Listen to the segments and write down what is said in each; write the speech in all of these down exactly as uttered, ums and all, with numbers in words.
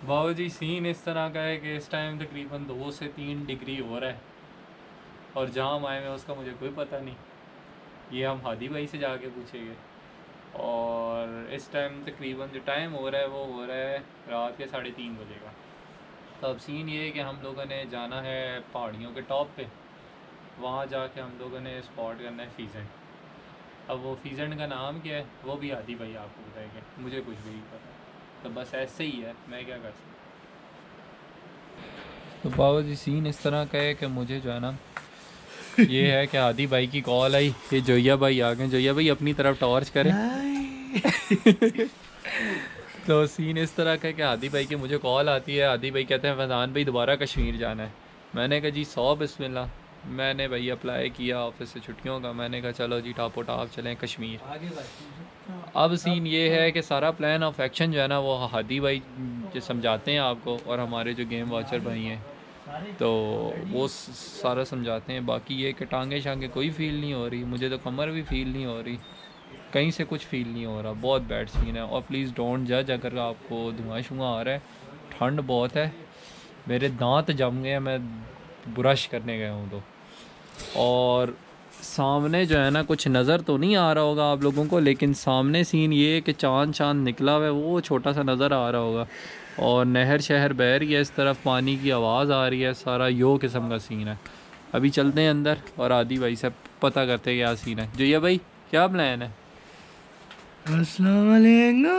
बाबू जी scene इस तरह का है कि इस टाइम तकरीबन दो से तीन डिग्री हो रहा है और जहाँ हम आए हैं उसका मुझे कोई पता नहीं। ये हम हादी भाई से जाके पूछेंगे। और इस टाइम तकरीबन जो टाइम हो रहा है वो हो रहा है रात के साढ़े तीन बजे का। तो अब सीन ये है कि हम लोगों ने जाना है पहाड़ियों के टॉप पे। वहाँ जाके हम लोगों ने स्पॉट करना है फीजेंट। अब वो फीजेंट का नाम क्या है वो भी हादी भाई आपको बताएंगे, मुझे कुछ भी नहीं पता। तो बस ऐसे ही है, मैं क्या कर सकता। तो बाबा जी सीन इस तरह का है कि मुझे जो है ना ये है कि हादी भाई की कॉल आई, ये जोया भाई आ गए। जोया भाई अपनी तरफ टॉर्च करें। तो सीन इस तरह का है कि हादी भाई की मुझे कॉल आती है। हादी भाई कहते हैं फैज़ान भाई दोबारा कश्मीर जाना है। मैंने कहा जी सौ बिस्मिल्लाह। मैंने भाई अप्लाई किया ऑफिस से छुट्टियों का। मैंने कहा चलो जी टापो टाप चलें कश्मीर। अब सीन ये है कि सारा प्लान ऑफ एक्शन जो है ना वो हादी भाई जो समझाते हैं आपको, और हमारे जो गेम वॉचर भाई हैं तो वो सारा समझाते हैं। बाकी ये कि टांगे शांगे कोई फील नहीं हो रही, मुझे तो कमर भी फील नहीं हो रही, कहीं से कुछ फील नहीं हो रहा। बहुत बैड सीन है। और प्लीज़ डोंट जज अगर आपको धुआं शुआं आ रहा है। ठंड बहुत है, मेरे दांत जम गए हैं, मैं ब्रश करने गया हूँ तो। और सामने जो है ना कुछ नज़र तो नहीं आ रहा होगा आप लोगों को, लेकिन सामने सीन ये है कि चांद चांद निकला हुआ है, वो छोटा सा नज़र आ रहा होगा। और नहर शहर बह रही है, इस तरफ पानी की आवाज़ आ रही है, सारा यो किस्म का सीन है। अभी चलते हैं अंदर और आदि भाई से पता करते हैं क्या सीन है। जो ये भाई क्या प्लान है? अस्सलाम वालेकुम।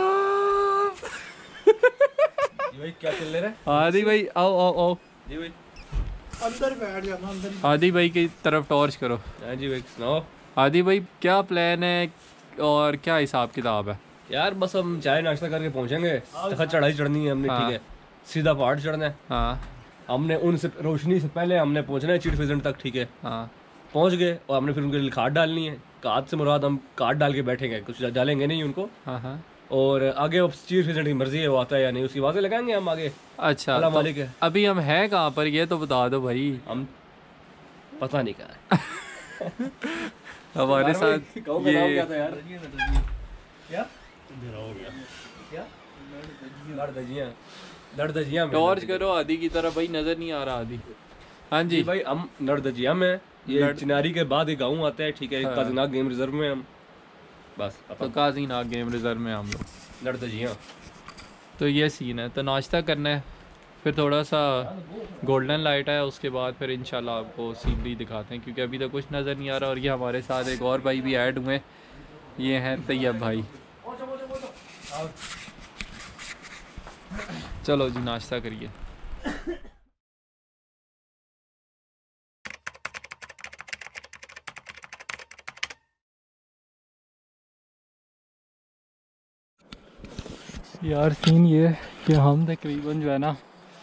जी भाई क्या चल रहा है? आदि भाई आओ आओ आओ। जी भाई अंदर बैठ जाना अंदर। आदि भाई की तरफ टॉर्च करो। हाँ जी भाई सुनाओ। आदि भाई क्या प्लान है और क्या हिसाब किताब है? यार बस हम चाय नाश्ता करके पहुंचेंगे। तखत चढ़ाई चढ़नी है हमने, हाँ। ठीक है। सीधा पहाड़ चढ़ना है। हाँ हमने उनसे रोशनी से पहले हमने पहुंचना है चिट फिजेंट तक, ठीक है। हाँ पहुंच गए और हमने फिर उनके लिए खाद डालनी है। खाद से मुराद हम खाद डाल के बैठेंगे, कुछ डालेंगे नहीं उनको। हाँ हाँ। और आगे अब चिट फिजेंट की मर्जी है वो आता है या नहीं, उसकी आवाज़ें लगाएंगे हम आगे। अच्छा अल्लाह तो मालिक है। अभी हम हैं कहाँ पर ये तो बता दो भाई। हम पता नहीं कहाँ है। हमारे साथ गाँव का नाम क्या ये था यार? क्या हो गया? क्या लड़ दजिया लड़ दजिया में टॉर्च करो आदि की तरफ भाई, नजर नहीं आ रहा आदि। हाँ जी जी भाई हम नरदजिया में, ये लड़- चिनारी के बाद एक गाँव आता है, ठीक है। हाँ। काजीनाग गेम रिजर्व में हम बस तो काजी नाग गेम रिजर्व में हम लोग। नरदजिया। तो ये सीन है, तो नाश्ता करना है, फिर थोड़ा सा गोल्डन लाइट है, उसके बाद फिर इंशाल्लाह आपको सीनरी दिखाते हैं, क्योंकि अभी तक कुछ नज़र नहीं आ रहा। और ये हमारे साथ एक और भाई भी ऐड हुए, ये हैं तैयब भाई। चलो जी नाश्ता करिए। यार सीन ये है कि हम तकरीबन जो है ना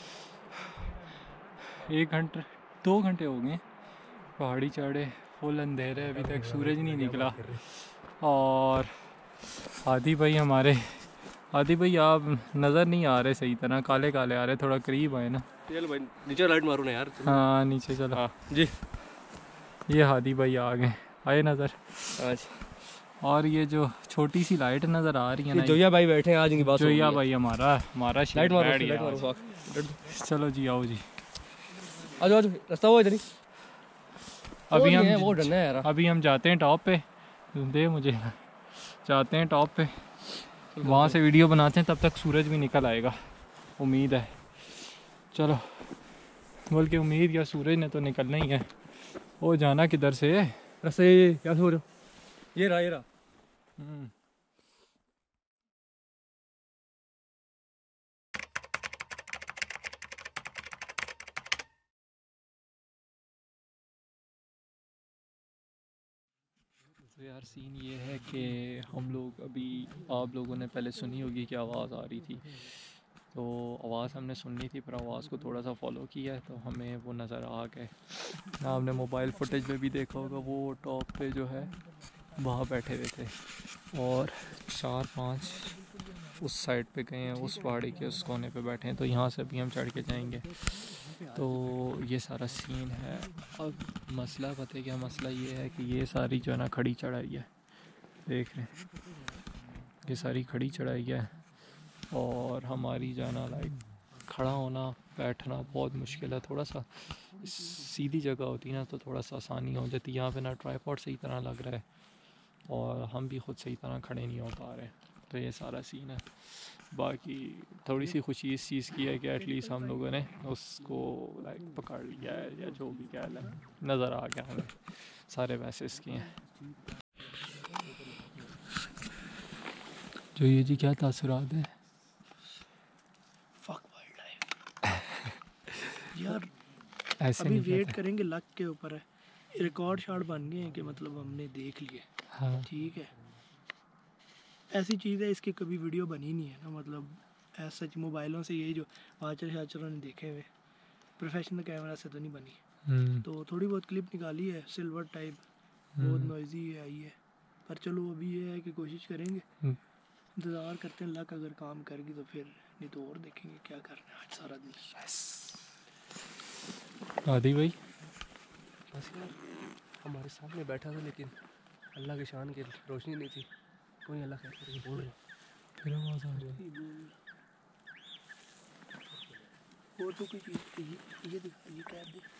एक घंटे दो घंटे हो गए पहाड़ी चढ़े, फुल अंधेरे, अभी तक सूरज नहीं निकला। और आदि भाई हमारे आदि भाई आप नज़र नहीं आ रहे सही तरह, काले काले आ रहे, थोड़ा करीब आए ना। चल भाई नीचे लाइट मारो ना यार। हाँ नीचे चलो। हाँ जी। ये हादी भाई आ गए, आए नज़र। आज और ये जो छोटी सी लाइट नज़र आ रही है ना, जोया भाई बैठे हैं, आज इनकी बात जोया भाई हमारा हमारा लाइट मारो, बैठ लाइट गया मारो। आज। चलो जी आओ जी। आज आज रास्ता हुआ इधर ही। अभी वो नहीं है, हम वो डरना है यार। अभी हम जाते हैं टॉप पे, दे मुझे जाते हैं टॉप पे, वहाँ से वीडियो बनाते हैं, तब तक सूरज भी निकल आएगा उम्मीद है। चलो, बल्कि उम्मीद या सूरज ने तो निकलना ही है। वो जाना किधर से है? रास्ते क्या हो रहे हो? ये रहा ये रहा। हम्म। तो यार सीन ये है कि हम लोग अभी, आप लोगों ने पहले सुनी होगी कि आवाज़ आ रही थी, तो आवाज़ हमने सुननी थी, पर आवाज़ को थोड़ा सा फॉलो किया है तो हमें वो नज़र आ गए। ना हमने मोबाइल फुटेज में भी देखा होगा, वो टॉप पे जो है वहाँ बैठे हुए थे, और चार पांच उस साइड पे गए हैं, उस पहाड़ी के उस कोने पे बैठे हैं। तो यहाँ से अभी हम चढ़ के जाएंगे। तो ये सारा सीन है। अब मसला पता है क्या मसला ये है कि ये सारी जो है ना खड़ी चढ़ाई है, देख रहे हैं ये सारी खड़ी चढ़ाई है, और हमारी जाना लाइक खड़ा होना बैठना बहुत मुश्किल है। थोड़ा सा सीधी जगह होती ना तो थोड़ा सा आसानी हो जाती। यहाँ पे ना ट्राईपॉड सही तरह लग रहा है और हम भी ख़ुद सही तरह खड़े नहीं हो पा रहे, तो ये सारा सीन है। बाकी थोड़ी सी खुशी इस चीज़ की है कि एटलीस्ट हम लोगों ने उसको लाइक पकड़ लिया है, या जो भी कह लें, नज़र आ गया हमें सारे मैसेज किए हैं। जो ये जी क्या तासुरात है? फक वाइल्ड लाइफ यार। ऐसे अभी नहीं वेट कहते। करेंगे, लक के ऊपर है। रिकॉर्ड शॉट बन गए हैं कि मतलब हमने देख लिए, हाँ ठीक है। ऐसी चीज़ है इसकी कभी वीडियो बनी नहीं है ना, मतलब ऐसा सच मोबाइलों से यही जो वाचर शाचरों ने देखे हुए, प्रोफेशनल कैमरा से तो नहीं बनी। हम्म, तो थोड़ी बहुत क्लिप निकाली है सिल्वर टाइप, बहुत नॉइजी आई है, पर चलो अभी ये है कि कोशिश करेंगे, हम्म। इंतज़ार करते हैं लक अगर काम करेगी तो फिर, नहीं तो और देखेंगे क्या करना है आज सारा दिन। आदि भाई बस यार हमारे सामने बैठा था लेकिन अल्लाह की शान की रोशनी नहीं थी। कोई अल्लाह खैर करके बोल रहा फिर आवाज़ आ रही है। और तो कोई चीज़ ये ये दिखा, ये कैब दे।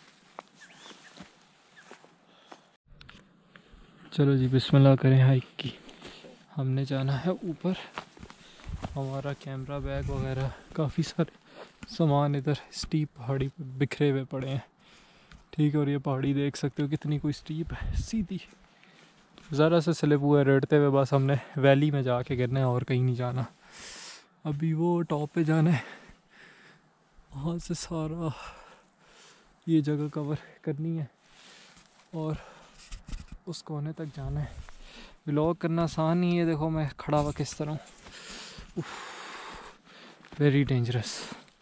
चलो जी बिस्मिल्लाह करें हाइक की। हमने जाना है ऊपर। हमारा कैमरा बैग वगैरह काफ़ी सारे सामान इधर स्टीप पहाड़ी पर बिखरे हुए पड़े हैं, ठीक है। और ये पहाड़ी देख सकते हो कितनी कोई स्टीप है, सीधी ज़रा से स्लिप हुए रटते हुए बस हमने वैली में जाके गिरना है और कहीं नहीं जाना। अभी वो टॉप पे जाना है, वहाँ से सारा ये जगह कवर करनी है और उस कोने तक जाना है। व्लॉग करना आसान नहीं है, देखो मैं खड़ा हुआ किस तरह हूँ, वेरी डेंजरस।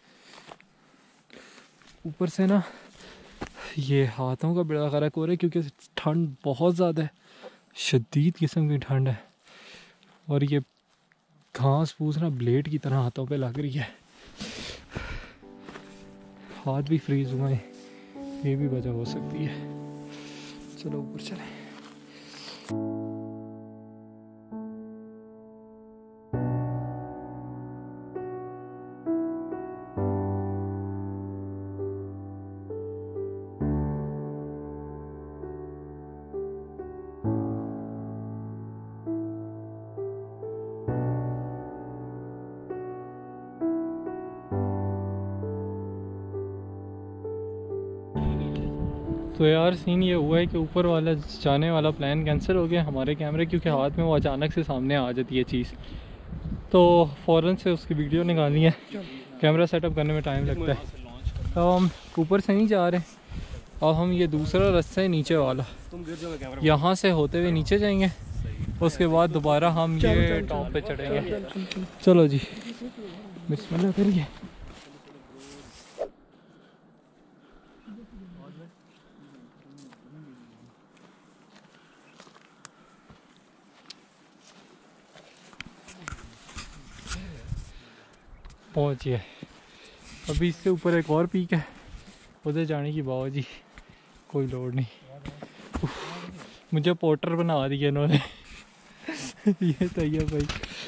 ऊपर से ना ये हाथों का बड़ा गरक हो रहा है क्योंकि ठंड बहुत ज़्यादा है, शदीद किस्म की ठंड है। और ये घास फूस ना ब्लेड की तरह हाथों पे लग रही है, हाथ भी फ्रीज हुए हैं, ये भी वजह हो सकती है। चलो ऊपर चलें। तो यार सीन ये हुआ है कि ऊपर वाला जाने वाला प्लान कैंसिल हो गया हमारे कैमरे, क्योंकि हाथ में वो अचानक से सामने आ जाती है चीज़, तो फ़ौरन से उसकी वीडियो निकालनी है। कैमरा सेटअप करने में टाइम लगता है, तो हम ऊपर से नहीं जा रहे, और हम ये दूसरा रास्ता है नीचे वाला, तुम गिर जाओगे कैमरा। यहाँ से होते हुए नीचे जाएंगे, उसके बाद दोबारा हम ये टॉप पे चढ़ेंगे। चलो जी बिस्मिल्लाह करिए। पहुँचिए। अभी इससे ऊपर एक और पीक है, उधर जाने की बाबा जी कोई लोड नहीं। उफ, मुझे पोर्टर बना दिया इन्होंने ये तैयार भाई।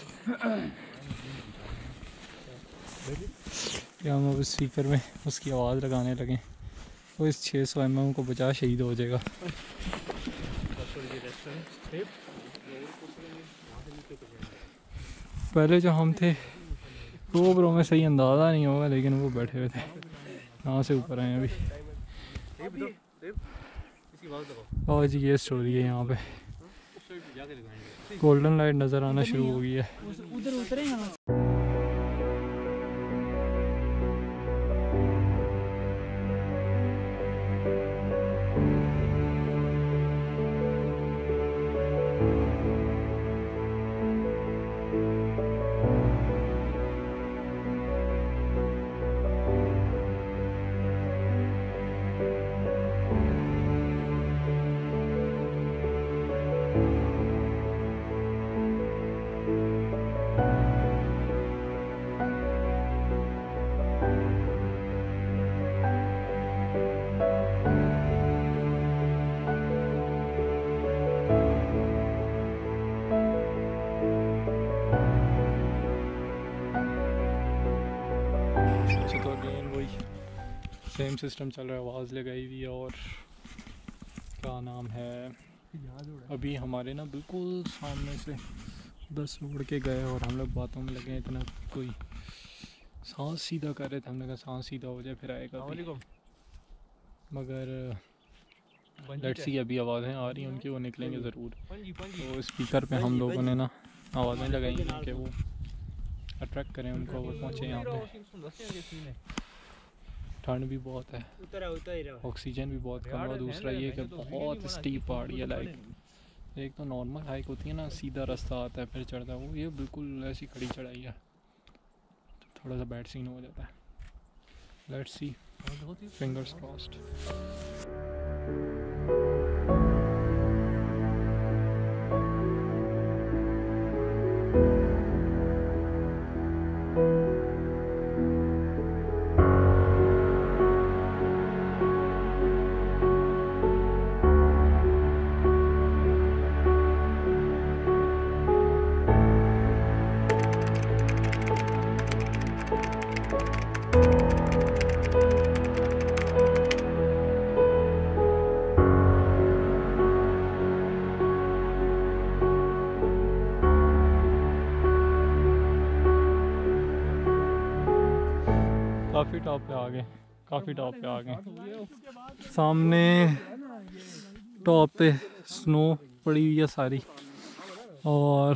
क्या हम अब स्पीकर में उसकी आवाज़ लगाने लगे, वो इस छः सौ एम एम को बचा शहीद हो जाएगा। पहले जो हम थे वो ब्रो में सही अंदाज़ा नहीं होगा, लेकिन वो बैठे हुए थे, यहाँ से ऊपर आए अभी। और जी ये स्टोरी है, यहाँ पे गोल्डन लाइट नज़र आना शुरू हो गई है। उधर उतरे अगेन वही सेम सिस्टम चल रहा है, आवाज़ लगाई हुई है। और क्या नाम है, अभी हमारे ना बिल्कुल सामने से दस उड़ के गए और हम लोग बातों में लगे। इतना कोई सांस सीधा कर रहे थे, हमने कहा सांस सीधा हो जाए फिर आएगा अभी। मगर लेट्स सी, अभी आवाज़ें आ रही हैं उनकी, वो निकलेंगे ज़रूर। तो स्पीकर पे हम लोगों ने ना आवाज़ें लगाई हैं कि वो अट्रैक्ट करें उनको, वो पहुँचे यहाँ पे। ठंड भी बहुत है, ऑक्सीजन भी बहुत कम है। दूसरा ये कि बहुत स्टीप पहाड़ी है। लाइक एक तो नॉर्मल हाइक होती है ना, सीधा रास्ता आता है फिर चढ़ता है, वो ये बिल्कुल ऐसी खड़ी चढ़ाई है, तो थोड़ा सा बैड सीन हो जाता है। Let's see, fingers crossed. काफ़ी टॉप पे आ गए, काफ़ी टॉप पे आ गए। सामने टॉप पे स्नो पड़ी हुई है सारी, और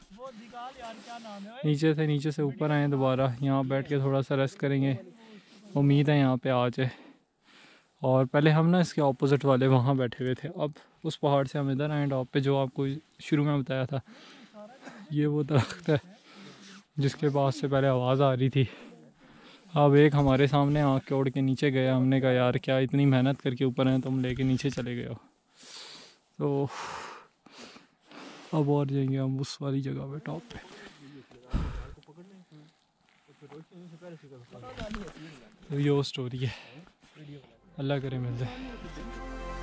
नीचे से नीचे से ऊपर आए दोबारा। यहाँ बैठ के थोड़ा सा रेस्ट करेंगे, उम्मीद है यहाँ पे आ जाए। और पहले हम ना इसके ऑपोजिट वाले वहाँ बैठे हुए थे, अब उस पहाड़ से हम इधर आए टॉप पे, जो आपको शुरू में बताया था। ये वो दरख्त है जिसके पास से पहले आवाज़ आ रही थी। अब एक हमारे सामने आँख के ओढ़ के नीचे गया। हमने कहा यार क्या इतनी मेहनत करके ऊपर हैं, तुम लेके नीचे चले गए हो। तो अब और जाएंगे हम उस वाली जगह पे, टॉप पे। तो ये वो स्टोरी है, अल्लाह करे मिल जाए।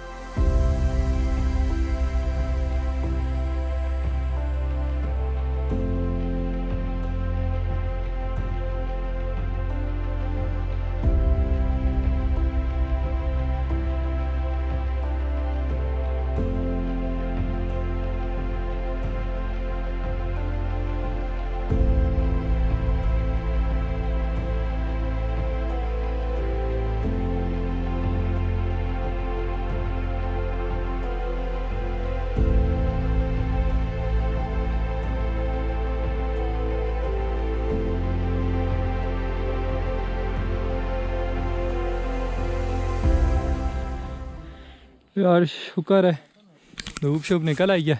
यार शुक्र है धूप शुप निकल आई है।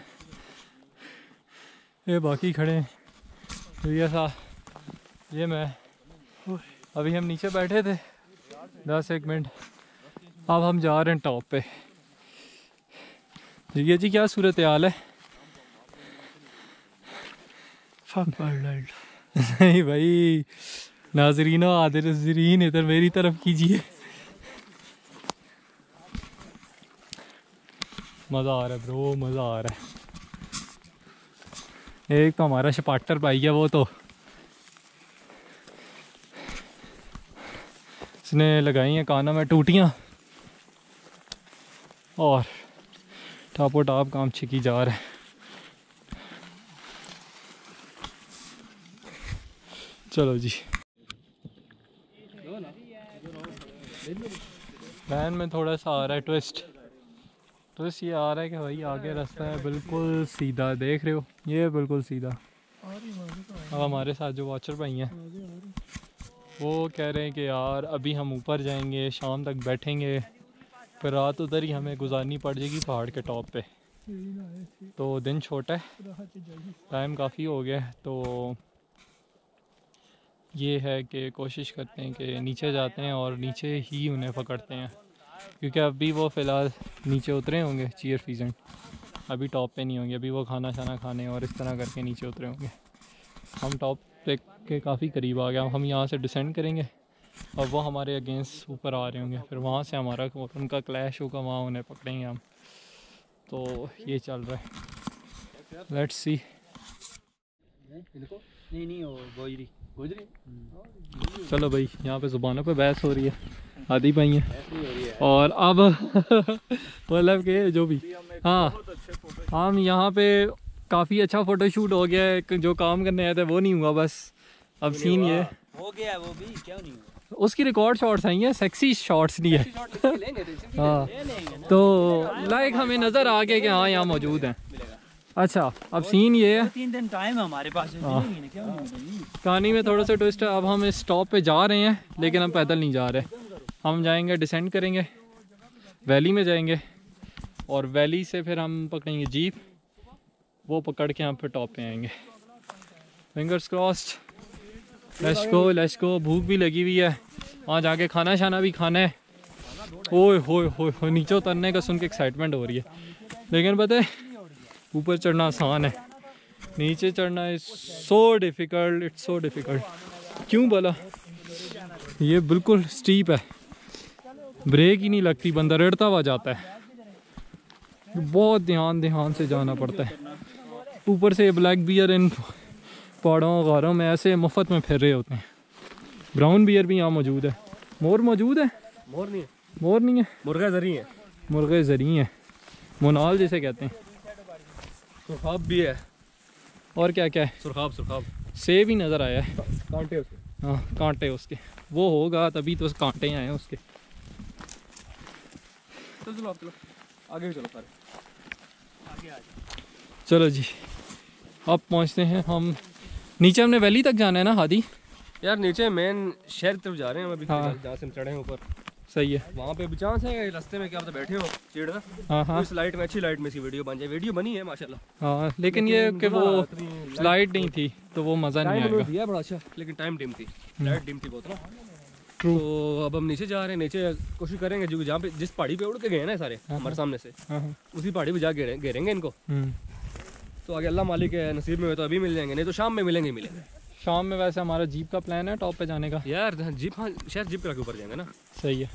ये बाकी खड़े हैं, ये सा ये मैं, अभी हम नीचे बैठे थे दस एक मिनट, अब हम जा रहे हैं टॉप पे। जी जी क्या सूरत हाल है? नहीं भाई, नाजरीन आदरीन इधर मेरी तरफ कीजिए। मज़ा आ रहा है ब्रो, मज़ा आ रहा है। एक तो हमारा शपाटर भाई है, वो तो इसने लगाई हैं कानों में टूटियाँ और टापो टाप काम छिकी जा रहा है। चलो जी, वैन में थोड़ा सा आ रहा है ट्विस्ट। ट्विस्ट ये आ रहा है कि भाई आगे रास्ता है बिल्कुल सीधा, देख रहे हो ये बिल्कुल सीधा। अब हमारे साथ जो वॉचर भाई हैं वो कह रहे हैं कि यार अभी हम ऊपर जाएंगे, शाम तक बैठेंगे, फिर रात उधर ही हमें गुजारनी पड़ जाएगी पहाड़ के टॉप पे। तो दिन छोटा है, टाइम काफ़ी हो गया है, तो ये है कि कोशिश करते हैं कि नीचे जाते हैं और नीचे ही उन्हें पकड़ते हैं, क्योंकि अभी वो फ़िलहाल नीचे उतरे होंगे चीयर फीजेंट, अभी टॉप पे नहीं होंगे। अभी वो खाना शाना खाने और इस तरह करके नीचे उतरे होंगे। हम टॉप पे के काफ़ी करीब आ गया, हम यहाँ से डिसेंड करेंगे और वो हमारे अगेंस्ट ऊपर आ रहे होंगे, फिर वहाँ से हमारा उनका क्लैश होगा, वहाँ उन्हें पकड़ेंगे हम। तो ये चल रहा है, लेट्स सी। नहीं नहीं वो गोजरी गुजरी चलो भाई, यहाँ पे ज़ुबानों पे बहस हो रही है, आदि भाई हैं और अब मतलब कि जो भी, हाँ हम यहाँ पे काफ़ी अच्छा फ़ोटोशूट हो गया है, जो काम करने आए थे वो नहीं हुआ बस। अब सीन ये हो गया, वो भी क्यों नहीं हुआ? उसकी रिकॉर्ड शॉट्स आई हैं, सेक्सी शॉट्स नहीं है। हाँ तो लाइक हमें नज़र आ गया कि हाँ यहाँ मौजूद हैं। अच्छा अब सीन ये है, तीन दिन टाइम है हमारे पास, क्यों नहीं मिलेगी? कहानी में थोड़ा सा ट्विस्ट है। अब हम इस स्टॉप पे जा रहे हैं, लेकिन हम पैदल नहीं जा रहे, हम जाएंगे डिसेंड करेंगे, वैली में जाएंगे और वैली से फिर हम पकड़ेंगे जीप, वो पकड़ के हम फिर टॉप पे आएंगे। Fingers crossed, let's go let's go. भूख भी लगी हुई है, वहाँ जाके खाना शाना भी खाना है। ओए होए होए होए, नीचे उतरने का सुन के एक्साइटमेंट हो रही है, लेकिन पता है ऊपर चढ़ना आसान है, नीचे चढ़ना is so difficult, it's so difficult. क्यों बोला, ये बिल्कुल स्टीप है, ब्रेक ही नहीं लगती, बंदा रेड़ता हुआ जाता है, बहुत ध्यान ध्यान से जाना पड़ता है। ऊपर से ब्लैक बियर इन पहाड़ों गारों में ऐसे मुफ्त में फिर रहे होते हैं। ब्राउन बियर भी यहाँ मौजूद है। मोर मौजूद है? मोर नहीं है, मोर नहीं है, मुर्गा जरी है, मुर्गे जरी हैं, मोनाल जिसे कहते हैं। सुरखाब भी है। और क्या क्या है? सुरखाब सुरखाब सेब ही नज़र आया है। कांटे उसके। हाँ कांटे उसके, वो होगा तभी तो कांटे आए हैं उसके। चलो चलो आप चलो आगे भी चलो सारे। चलो जी अब पहुँचते हैं हम नीचे। हमने वैली तक जाना है ना हादी? यार नीचे मेन शहर तरफ जा रहे हैं हम अभी, हाँ। जहाँ से हम चढ़े हैं ऊपर, सही है। वहाँ पे चांस है रास्ते में क्या आप तो बैठे हो चीड़ ना, हाँ हाँ इस लाइट में, अच्छी लाइट में इसकी वीडियो बन जाए। वीडियो बनी है माशाल्लाह, हाँ, लेकिन ये कि वो स्लाइड नहीं थी तो वो मज़ा नहीं टाइम आएगा। दिया बड़ा अच्छा, लेकिन टाइम डिम थी, लाइट डिम थी बहुत ना। तो अब हम नीचे जा रहे हैं, नीचे कोशिश करेंगे जो जहाँ पे जिस पहाड़ी पे उड़ के गए ना सारे हमारे सामने से, हाँ हाँ उसी पहाड़ी पे जा घेरे घेरेंगे इनको। हम्म। तो आगे अल्लाह मालिक है, नसीब में हुए तो अभी मिल जाएंगे, नहीं तो शाम में मिलेंगे ही मिलेंगे। शाम में वैसे हमारा जीप का प्लान है टॉप पे जाने का। यार जीप, हाँ शायद जीप के ऊपर जाएंगे ना। सही है।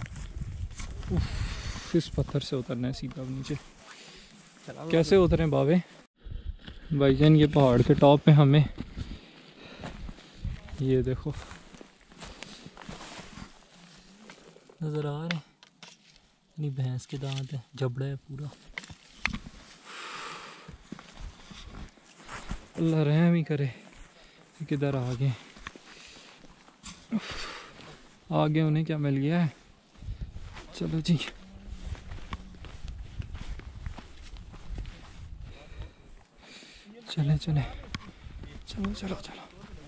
उफ, इस पत्थर से उतरना है सीधा अब नीचे। कैसे उतरें बावे? भाईजान ये पहाड़ के टॉप पे हमें, ये देखो नज़र आ रहे हैं, नहीं भैंस के दांत है, जबड़ा है पूरा। अल्लाह रहम ही करे। किधर आ गए? आगे उन्हें क्या मिल गया है? चलो जी चले चले चलो चलो चलो।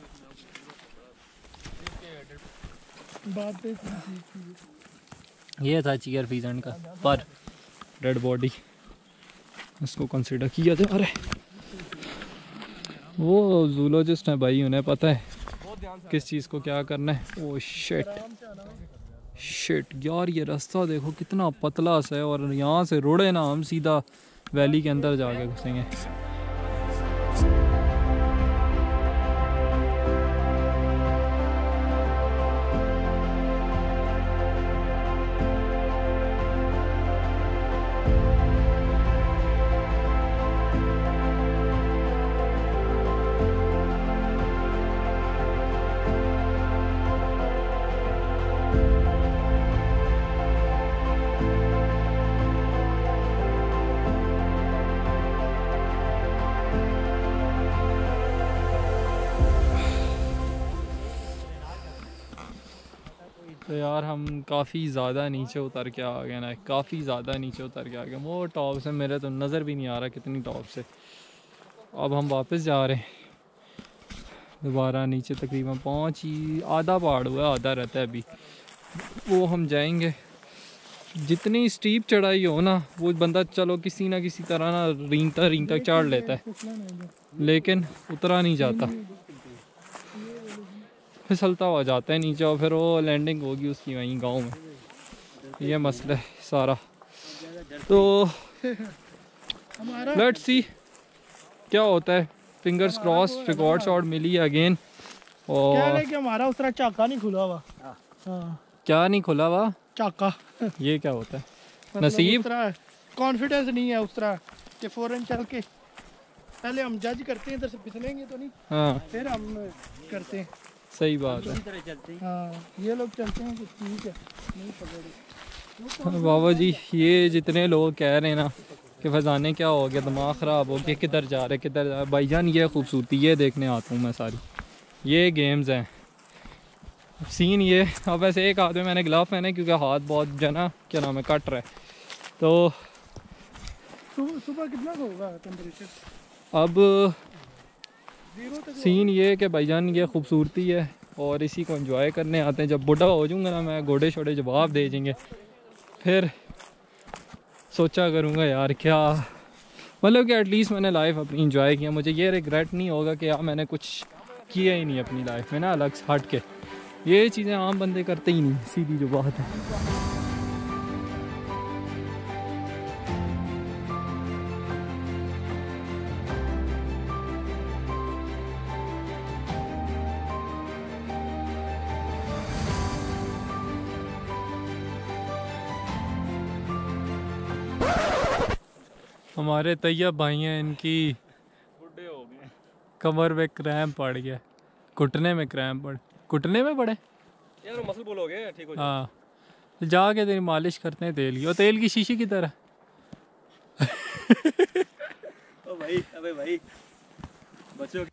बात पे ये था चीयर फीजेंट का पर डेड बॉडी, इसको कंसिडर किया जा रहा है। वो जूलॉजिस्ट है भाई, उन्हें पता है किस चीज़ को क्या करना है। ओ शिट शिट यार, ये रास्ता देखो कितना पतला सा है और यहाँ से रोड़े ना हम सीधा वैली के अंदर जाके घुसेंगे। तो यार हम काफ़ी ज़्यादा नीचे उतर के आ गए ना, काफ़ी ज़्यादा नीचे उतर के आ गए। वो टॉप से मेरे तो नज़र भी नहीं आ रहा कितनी टॉप से। अब हम वापस जा रहे हैं दोबारा नीचे, तकरीबन पहुँच ही आधा पहाड़ हुआ, आधा रहता है अभी। वो हम जाएंगे, जितनी स्टीप चढ़ाई हो ना वो बंदा चलो किसी ना किसी तरह ना रींगता रींगता चढ़ लेता है, लेकिन उतरा नहीं जाता, फिसलता हुआ जाता है नीचे और फिर वो लैंडिंग होगी उसकी वहीं गांव में। ये मसला है सारा। तो लेट्स सी क्या होता है। फिंगर्स क्रॉस, रिकॉर्ड शॉट मिली अगेन। और क्या है कि हमारा उस तरह चाका नहीं खुला हुआ। हाँ क्या नहीं खुला हुआ? चाका। ये क्या होता है? मतलब नसीब? उस तरह कॉन्फिडेंस नहीं है उस तरह कि फौरन चल के पहले हम जज करते हैं, इधर से फिसलेंगे तो नहीं, हाँ फिर हम करते हैं। सही बात है। इसी तरह चलते हैं। हाँ ये लोग चलते हैं कि ठीक है नहीं पकड़े। बाबा जी ये जितने लोग कह रहे हैं ना कि फजाने क्या हो गया, दिमाग ख़राब हो गया, किधर जा रहे किधर जा रहे, भाईजान ये खूबसूरती ये देखने आता हूँ मैं सारी, ये गेम्स हैं। सीन ये, अब वैसे एक हाथ में मैंने ग्लव पहने क्योंकि हाथ बहुत जो है ना क्या नाम है कट रहा है, तो सुबह सुबह कितना का होगा टेम्परेचर? अब जीरो तक सीन ये कि भाईजान ये खूबसूरती है और इसी को एंजॉय करने आते हैं। जब बुढ़ा हो जाऊँगा ना मैं, गोडे शोडे जवाब दे देंगे, फिर सोचा करूँगा यार क्या मतलब कि एटलीस्ट मैंने लाइफ अपनी इंजॉय किया, मुझे ये रिग्रेट नहीं होगा कि यार मैंने कुछ किया ही नहीं अपनी लाइफ में ना अलग से हट के। ये चीज़ें आम बंदे करते ही नहीं, सीधी जो बात है। हमारे तैयब भाई हैं, इनकी बुढ़े हो गए कमर में क्रैम्प पड़ गया, घुटने में क्रैम्प पड़ घुटने में पड़े। यार मसल बोल हो गए ठीक हो जाए। हाँ जाके तेरी मालिश करते हैं तेल की, और तेल की शीशी की तरह। ओ भाई अबे भाई बच्चों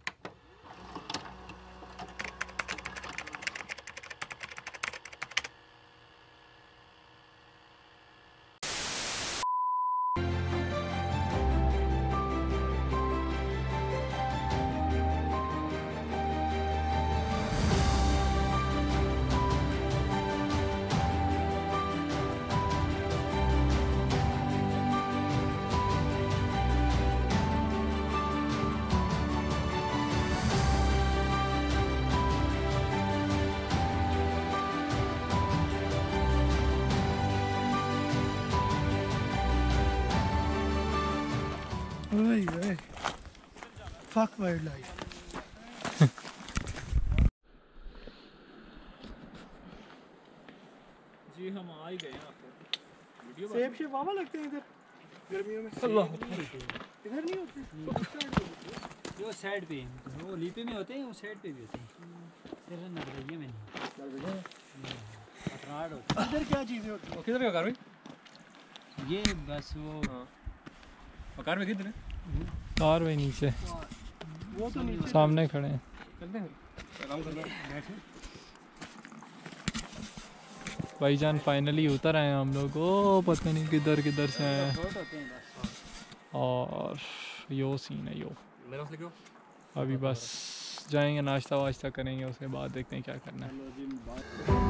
ओए ओए फक वाइल्ड लाइफ। जी हम आ ही गए हैं। सेब शेब वावा लगते हैं इधर गर्मियों में। अल्लाह इधर नहीं होते। जो साइड पे हैं, वो लीपे में होते हैं, वो साइड पे भी होते हैं। तेरे नजरिए में नहीं अखराट होता इधर क्या चीज़ें होती हैं? किधर है कार भाई? है। ये बस वो हाँ कार में किधर है? कार में नीचे वो तो नीचे सामने खड़े हैं। चलते हैं आराम करना बैठ भाईजान फाइनली उतर आए हैं हम लोग। ओ पता नहीं किधर किधर से आए हैं। छोट होते हैं बस। और यो सीन है यो। मेरा पास लिखो अभी बस जाएंगे नाश्ता वाश्ता करेंगे, उसके बाद देखते हैं क्या करना है।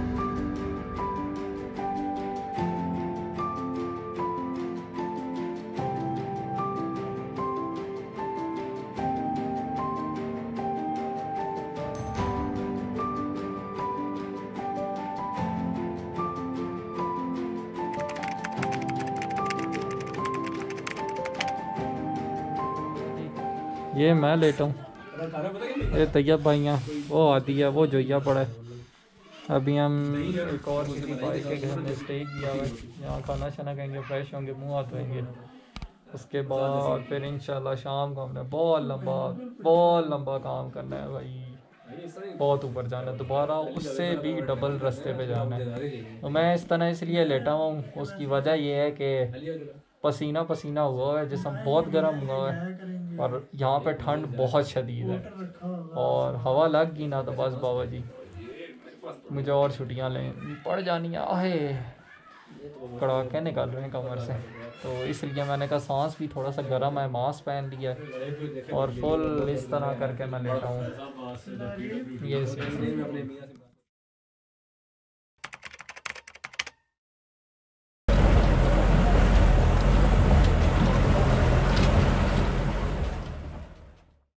ये मैं लेटा हूँ, ये तैयब भाई हैं, वो आती है, वो जोया पड़ा है। अभी हम एक और किसी भाई के घर में स्टे किया हुआ है, यहाँ खाना शाना खाएंगे, फ्रेश होंगे, मुंह हाथ धोएंगे, उसके बाद फिर इंशाल्लाह शाम को हमने बहुत लंबा बहुत लंबा काम करना है भाई, बहुत ऊपर जाना है, दोबारा उससे भी डबल रास्ते पे जाना है। तो मैं इस तरह इसलिए लेटा हुआ हूँ, उसकी वजह यह है कि पसीना पसीना हुआ है, जिसम बहुत गर्म हुआ है और यहाँ पे ठंड बहुत शदीद है, और हवा लग गई ना तो बस बाबा जी मुझे और छुट्टियाँ लें पड़ जानी है। आहे कड़ाके निकल रहे हैं कमर से, तो इसलिए मैंने कहा सांस भी थोड़ा सा गर्म है, मास्क पहन लिया है और फुल इस तरह करके मैं लेटा हूँ। ये